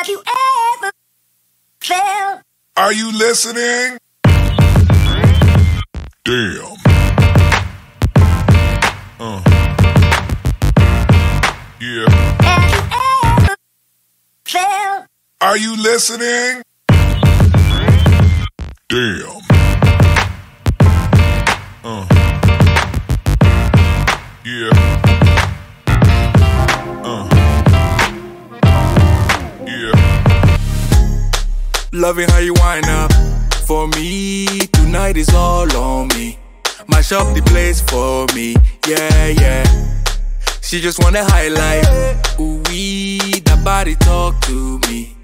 Have you ever felt? Are you listening? Damn. Yeah. Have you ever felt? Are you listening? Damn. Yeah. Yeah. Loving how you wind up for me. Tonight is all on me. Mash up the place for me. Yeah, yeah. She just wanna highlight. Ooh, that body talk to me.